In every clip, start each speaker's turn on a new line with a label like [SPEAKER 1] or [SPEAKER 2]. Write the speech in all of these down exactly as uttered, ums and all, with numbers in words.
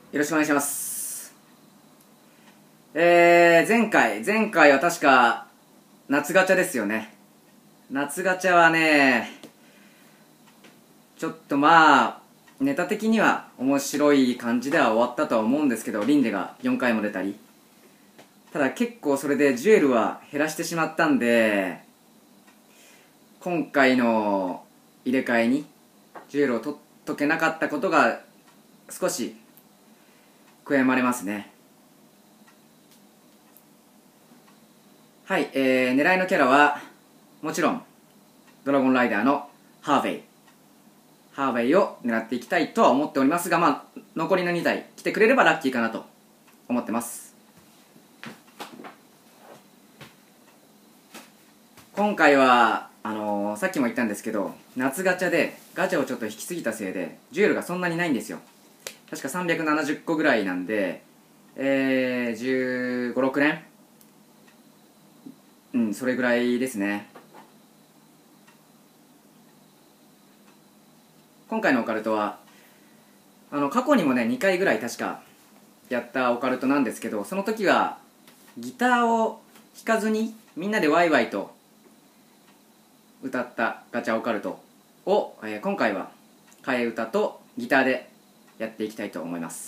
[SPEAKER 1] よろしくお願いします。えー、前回、前回は確か、夏ガチャですよね。夏ガチャはね、ちょっとまあ、ネタ的には面白い感じでは終わったとは思うんですけど、リンデがよんかいも出たり。ただ結構それでジュエルは減らしてしまったんで、今回の入れ替えに、ジュエルをと解けなかったことが少し悔やまれますね。はい、えー、狙いのキャラはもちろんドラゴンライダーのハーヴェイハーヴェイを狙っていきたいとは思っておりますが、まあ残りのにたい来てくれればラッキーかなと思ってます。今回はあのー、さっきも言ったんですけど、夏ガチャでガチャをちょっと引きすぎたせいでジュエルがそんなにないんですよ。確かさんびゃくななじゅっこぐらいなんで、えー、じゅうご、ろく連、うん、それぐらいですね。今回のオカルトはあの過去にもねにかいぐらい確かやったオカルトなんですけど、その時はギターを弾かずにみんなでワイワイと歌ったガチャオカルトを、えー、今回は替え歌とギターでやっていきたいと思います。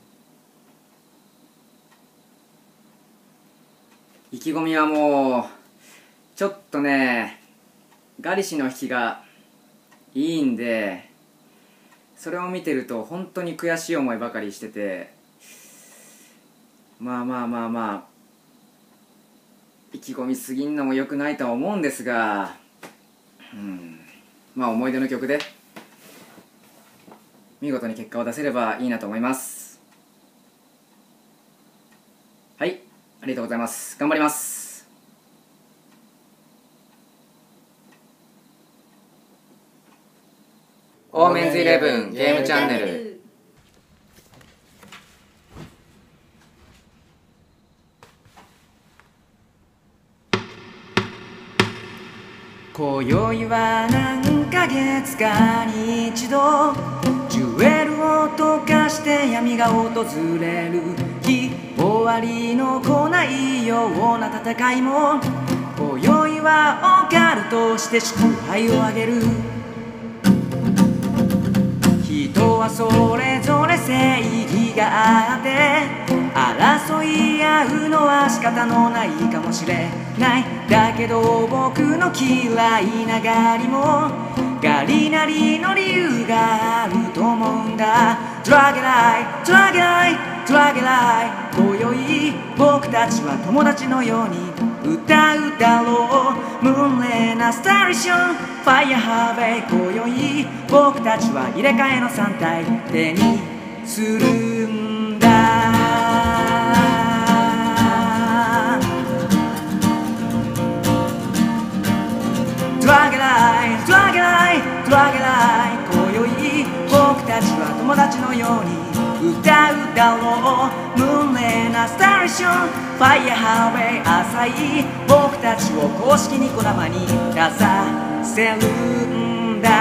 [SPEAKER 1] 意気込みはもうちょっとね、ガリシの引きがいいんで、それを見てると本当に悔しい思いばかりしてて、まあまあまあまあ意気込みすぎんのも良くないとは思うんですが、うん、まあ思い出の曲で見事に結果を出せればいいなと思います。はい、ありがとうございます。頑張ります。オーメンズイレブンゲームチャンネル。今宵は何ヶ月かに一度ジュエルを溶かして闇が訪れる日、終わりの来ないような戦いも今宵はオカルトして祝杯をあげる。人はそれぞれ正義があって争い合うのは仕方のないかもしれない。だけど僕の嫌いなガリもガリなりの理由があると思うんだ。ドラゲライドラゲライドラゲライ、今宵僕たちは友達のように歌うだろう。ムーンレナスタリッションファイヤーハーベイ、今宵僕たちは入れ替えのさん体手にするんだ。ドラゲライドラゲライドラゲライ、今宵僕たちは友達のように歌うだろう。ムーンレナスタリッションファイヤーハーウェイ、浅い僕たちを公式ニコ生に出させるんだ。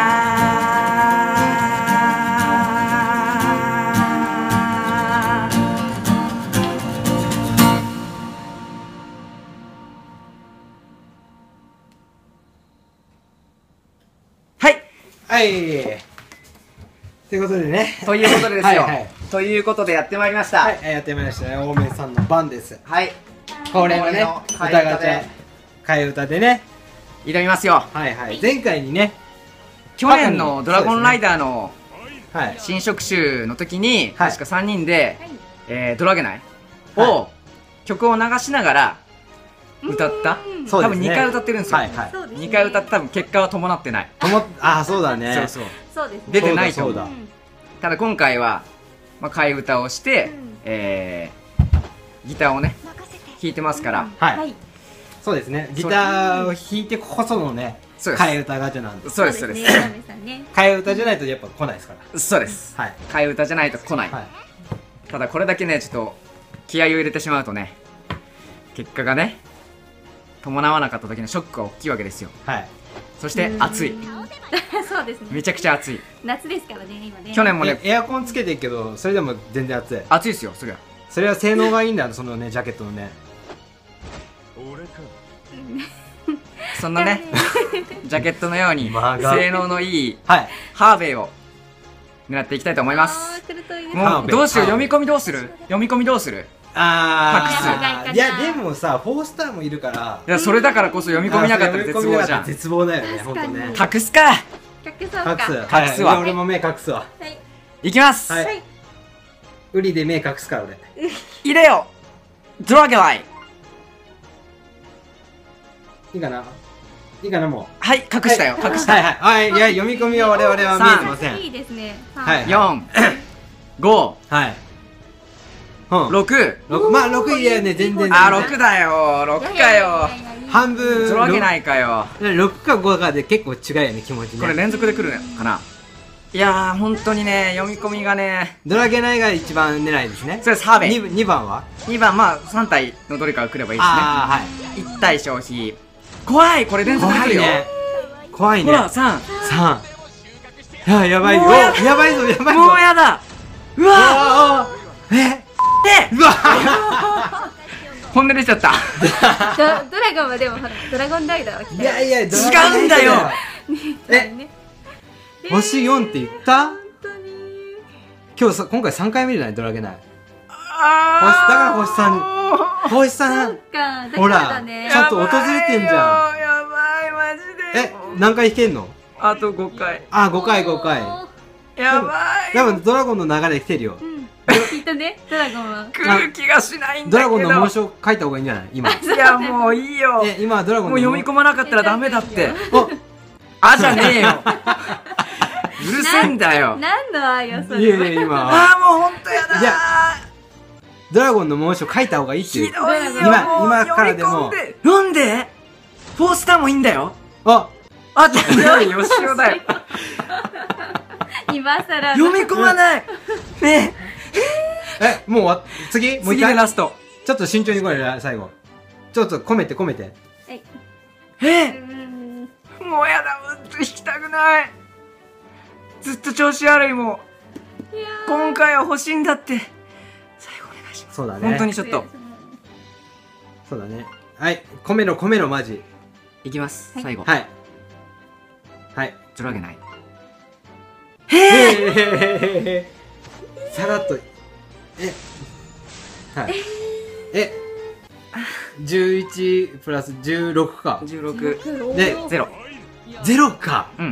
[SPEAKER 1] はい
[SPEAKER 2] はいということでね
[SPEAKER 1] ということでですよ
[SPEAKER 2] はい、はい、
[SPEAKER 1] ということでやってまいりました。
[SPEAKER 2] はい、やってまいりましたね。大面さんの番です。
[SPEAKER 1] はい、
[SPEAKER 2] 恒例のね歌ガチャ替え歌でね
[SPEAKER 1] 挑みますよ。
[SPEAKER 2] はいはい、前回にね
[SPEAKER 1] 去年のドラゴンライダーの
[SPEAKER 2] はい、
[SPEAKER 1] 新色集の時に、
[SPEAKER 2] はい、
[SPEAKER 1] 確かさんにんで、えー、ドラゲナイを曲を流しながら歌った、多分にかい歌ってるんですよ。はいはい、にかい歌って多分結果は伴ってない。
[SPEAKER 2] ああそうだね、
[SPEAKER 1] そうそう
[SPEAKER 3] そうですね、
[SPEAKER 1] 出てないと思う。
[SPEAKER 2] そうだ
[SPEAKER 1] ただ今回は、まあ、替え歌をして、うん、えー、ギターをね弾いてますから、
[SPEAKER 2] はい、はい、そうですね、ギターを弾いてこそのね替え歌ガチャなんです。
[SPEAKER 1] そうですそうです。
[SPEAKER 2] 替え歌じゃないとやっぱ来ないですから。
[SPEAKER 1] そうです、はい、替え歌じゃないと来ない、はい、ただこれだけねちょっと気合を入れてしまうとね結果がね伴わなかった時のショックは大きいわけですよ。
[SPEAKER 2] はい、
[SPEAKER 1] そして暑い。
[SPEAKER 3] そうですね。
[SPEAKER 1] めちゃくちゃ暑い。
[SPEAKER 3] 夏ですからね今ね。
[SPEAKER 1] 去年もね
[SPEAKER 2] エアコンつけてるけどそれでも全然暑い。
[SPEAKER 1] 暑いですよそりゃ。
[SPEAKER 2] それは性能がいいんだよそのねジャケットのね。
[SPEAKER 1] そんなねジャケットのように性能のいい
[SPEAKER 2] はい
[SPEAKER 1] ハーベイを狙っていきたいと思います。もうどうしよう、読み込みどうする読み込みどうする
[SPEAKER 2] ああいやでもさフォースターもいるから、
[SPEAKER 1] いやそれだからこそ読み込みなかったら絶望じゃん。
[SPEAKER 2] 絶望だよね本当ね。
[SPEAKER 1] 隠すか
[SPEAKER 3] 隠そうか。
[SPEAKER 2] 隠すわ。俺も目隠すわ。
[SPEAKER 1] いきます。
[SPEAKER 2] はいウリで目隠すから俺。
[SPEAKER 1] 入れよドラゲライ。
[SPEAKER 2] いいかな、いいかな、もう。
[SPEAKER 1] はい、隠したよ、隠した。
[SPEAKER 2] はいはいはい、いや読み込みは我々は見えてません。
[SPEAKER 3] いいですね。
[SPEAKER 2] はい、
[SPEAKER 1] よん、ご、
[SPEAKER 2] はい、
[SPEAKER 1] ろく。
[SPEAKER 2] まあろくいやね、全然。
[SPEAKER 1] あ、ろくだよ、ろくかよ。
[SPEAKER 2] 半分
[SPEAKER 1] ドラゲないかよ。
[SPEAKER 2] ろくかごかで結構違うよね、気持ちね。
[SPEAKER 1] これ連続で来るのかな。いやー、本当にね、読み込みがね。
[SPEAKER 2] ドラゲないが一番狙いですね。
[SPEAKER 1] それサーベイ。
[SPEAKER 2] にばんは
[SPEAKER 1] にばん、まあさん体のどれかが来ればいいですね。
[SPEAKER 2] ああ、はい。
[SPEAKER 1] いち体消費。怖い、これ連続で来るよ。
[SPEAKER 2] 怖いね。
[SPEAKER 1] ほら、さん。
[SPEAKER 2] さん。いや、やばいよ。やばいぞ、やばいぞ。
[SPEAKER 1] もうやだ。うわ
[SPEAKER 2] ー。え
[SPEAKER 1] で、うわ本音出ちゃった。
[SPEAKER 3] ドラゴンはでもほら、ドラゴンライダーは来た。
[SPEAKER 2] いやいや、違
[SPEAKER 1] うんだよ。
[SPEAKER 2] え、星よんって言った？今日さ、今回さんかいめじゃない、ドラゲない。あー。だから星さん、星さん、ほら、ちょっと訪れてんじゃん。
[SPEAKER 1] やばい、マジで。
[SPEAKER 2] え、何回弾けんの？
[SPEAKER 1] あとごかい。
[SPEAKER 2] あ、ごかいごかい。
[SPEAKER 1] やばい。
[SPEAKER 2] でもドラゴンの流れ来てるよ。
[SPEAKER 3] きっとね、ドラゴンは。
[SPEAKER 1] 来る気がしないんだけど。
[SPEAKER 2] ドラゴンの紋章書いた方がいいんじゃない今。
[SPEAKER 1] いや、もういいよ。
[SPEAKER 2] え、今ドラゴン
[SPEAKER 1] もう読み込まなかったらダメだって。
[SPEAKER 2] お
[SPEAKER 1] あじゃねえよ。うるせえんだよ。
[SPEAKER 3] 何のあよ、それ。
[SPEAKER 2] いやいや、今。
[SPEAKER 1] ああ、もうほんとやだ。
[SPEAKER 2] いや、ドラゴンの紋章書いた方がいいっていう。
[SPEAKER 1] ひどいよ。
[SPEAKER 2] 今、今からでも。
[SPEAKER 1] なんでフォースターもいいんだよ。
[SPEAKER 2] あ
[SPEAKER 1] あ、じゃねえよ、しおだよ。
[SPEAKER 3] 今さら。
[SPEAKER 1] 読み込まない。ね
[SPEAKER 2] え。え、もうわ、次もう一回。
[SPEAKER 1] 次でラスト。
[SPEAKER 2] ちょっと慎重に来いよ、最後。ちょっと込めて込めて。
[SPEAKER 1] えもうやだ、うんと弾きたくない。ずっと調子悪いもん。今回は欲しいんだって。最後お願いします。
[SPEAKER 2] そうだね。
[SPEAKER 1] 本当にちょっと。
[SPEAKER 2] そうだね。はい、込めろ込めろマジ。
[SPEAKER 1] いきます。最後。
[SPEAKER 2] はい。はい。
[SPEAKER 1] ドラゲない。
[SPEAKER 2] へえ。さらっと。え。はい。え。じゅういちプラスじゅうろくか。
[SPEAKER 1] じゅうろく。
[SPEAKER 2] で、
[SPEAKER 1] ゼロ。
[SPEAKER 2] ゼロか。
[SPEAKER 1] うん。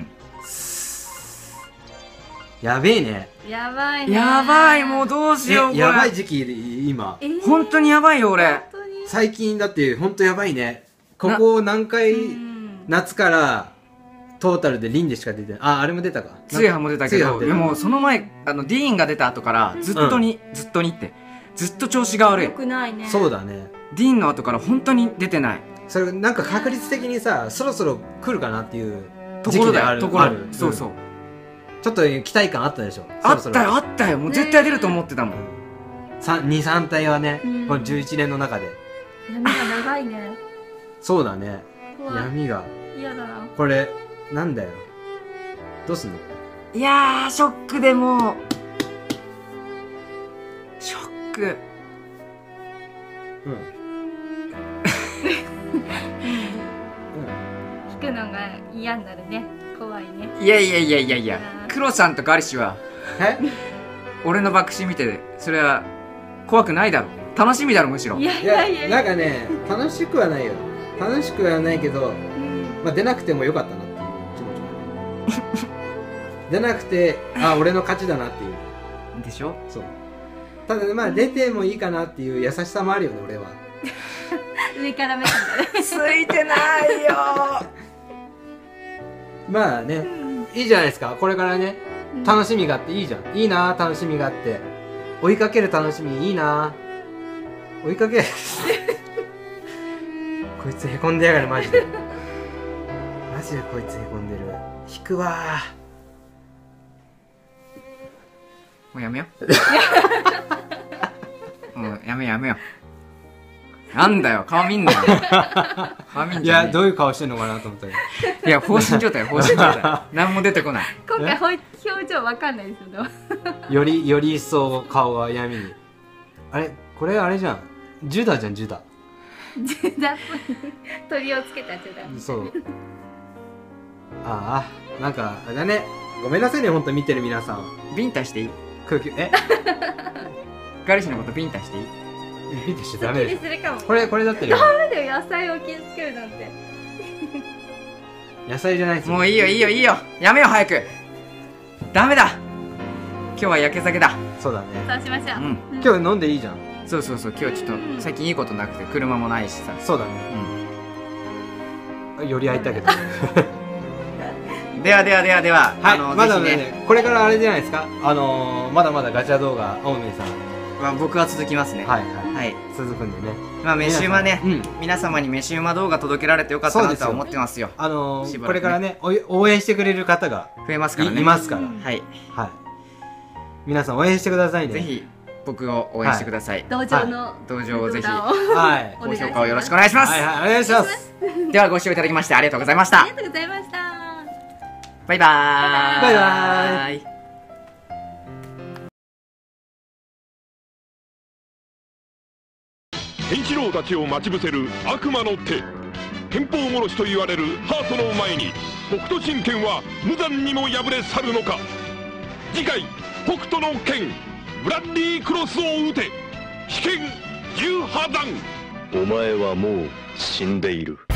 [SPEAKER 2] やべえね。
[SPEAKER 3] やばいね。
[SPEAKER 1] やばい、もうどうしよう、これ。
[SPEAKER 2] やばい時期、今。
[SPEAKER 1] 本当にやばいよ、俺。
[SPEAKER 2] 最近だって本当やばいね。ここ何回、夏からトータルでリンでしか出てない。あ、あれも出たか。
[SPEAKER 1] ツイハも出たけど、でもその前、あの、ディーンが出た後からずっとに、ずっとにって、ずっと調子が悪い。
[SPEAKER 3] よくないね。
[SPEAKER 2] そうだね。
[SPEAKER 1] ディーンの後から本当に出てない。
[SPEAKER 2] それなんか確率的にさ、そろそろ来るかなっていう
[SPEAKER 1] ところだよ、ところ。そうそう。
[SPEAKER 2] ちょっと期待感あったでしょ。
[SPEAKER 1] あったよ、あったよ。もう絶対出ると思ってたもん。
[SPEAKER 2] に、さん体はね、このじゅういちねんの中で。
[SPEAKER 3] 闇が長いね。
[SPEAKER 2] そうだね。闇が。
[SPEAKER 3] 嫌だな。
[SPEAKER 2] これ、なんだよ。どうすんの？
[SPEAKER 1] いやー、ショックでもう。ショック。
[SPEAKER 2] うん。
[SPEAKER 3] 引くのが嫌になるね。怖いね。
[SPEAKER 1] いやいやいやいやいや、クロさんとガリシは
[SPEAKER 2] え
[SPEAKER 1] 俺の爆死見てそれは怖くないだろ、楽しみだろ、むしろ。
[SPEAKER 3] いやいやいや、
[SPEAKER 2] なんかね、楽しくはないよ。楽しくはないけど、まあ出なくてもよかったなっていう気持ち出なくて、あ、俺の勝ちだなっていう
[SPEAKER 1] でしょ。
[SPEAKER 2] そう。ただまあ出てもいいかなっていう優しさもあるよね、俺は。
[SPEAKER 3] 上から目線だね。
[SPEAKER 1] ついてないよ。
[SPEAKER 2] まあね、いいじゃないですか。これからね、楽しみがあっていいじゃん。いいな、楽しみがあって。追いかける楽しみいいな。追いかけるこいつへこんでやがる、マジで。マジでこいつへこんでる。引くわ
[SPEAKER 1] もうやめよう。もうやめやめよう。 なんだよ、顔見んなよ。顔見ん
[SPEAKER 2] い
[SPEAKER 1] じゃねえ。
[SPEAKER 2] やどういう顔してんのかなと思ったよ。
[SPEAKER 1] いや、放心状態、放心状態。何も出てこない。
[SPEAKER 3] 今回ほい表情わかんないですよね。
[SPEAKER 2] よりより一層顔が闇に。あれこれあれじゃん、ジュダじゃんジュダ。
[SPEAKER 3] ジュダっぽい鳥をつけたジュダ。
[SPEAKER 2] そうああなんかあれだね、ごめんなさいねほんと見てる皆さん。
[SPEAKER 1] ビンタしていい？
[SPEAKER 2] 空気え
[SPEAKER 1] 彼氏のことビンタしていい？
[SPEAKER 2] ビンタしちゃダメでし
[SPEAKER 3] するかも。
[SPEAKER 2] ょ。これこれだってよ
[SPEAKER 3] ダメだよ、野菜を傷つけるなんて。
[SPEAKER 2] 野菜じゃないですよ。
[SPEAKER 1] もういいよいいよいいよ、やめよう早く。ダメだ、今日は焼け酒だ。
[SPEAKER 2] そうだね。
[SPEAKER 3] そうしましょう。
[SPEAKER 1] うん
[SPEAKER 3] うん
[SPEAKER 2] 今日飲んでいいじゃん。
[SPEAKER 1] そうそうそう、今日ちょっと最近いいことなくて車もないしさ。
[SPEAKER 2] そうだね。
[SPEAKER 1] う
[SPEAKER 2] より会いたいけど。
[SPEAKER 1] ん、ではではではでは、
[SPEAKER 2] はい、
[SPEAKER 1] あの
[SPEAKER 2] まだ
[SPEAKER 1] ぜひ
[SPEAKER 2] ねこれからあれじゃないですか、あのー、まだまだガチャ動画青梅さん
[SPEAKER 1] まあ、僕は続きますね。
[SPEAKER 2] はいはい、
[SPEAKER 1] はい。
[SPEAKER 2] 続くんでね。
[SPEAKER 1] まあ飯馬ね、
[SPEAKER 2] うん、
[SPEAKER 1] 皆様に飯馬動画届けられてよかったなとは思ってますよ。
[SPEAKER 2] あのー
[SPEAKER 1] しばらくね
[SPEAKER 2] これからねお応援してくれる方が
[SPEAKER 1] 増えますから
[SPEAKER 2] い,、
[SPEAKER 1] ね。
[SPEAKER 2] ますから、
[SPEAKER 1] はい。
[SPEAKER 2] はい、皆さん応援してくださいね。
[SPEAKER 1] ぜひ僕を応援してください。
[SPEAKER 3] 道場の
[SPEAKER 1] 道場をぜひ
[SPEAKER 3] 動画を
[SPEAKER 2] はい
[SPEAKER 1] 高
[SPEAKER 3] お願いします
[SPEAKER 1] 評価をよろしくお願いします。
[SPEAKER 2] はいはいお願いします
[SPEAKER 1] ではご視聴いただきましてありがとうございました
[SPEAKER 3] あり。がとうございました。
[SPEAKER 1] バイバーイ。
[SPEAKER 2] バイバーイ。
[SPEAKER 4] ケンシロウたちを待ち伏せる悪魔の手、憲法殺しと言われるハートの前に北斗神拳は無残にも敗れ去るのか。次回北斗の拳ブラッディクロスを撃て、危険重破弾。
[SPEAKER 5] お前はもう死んでいる。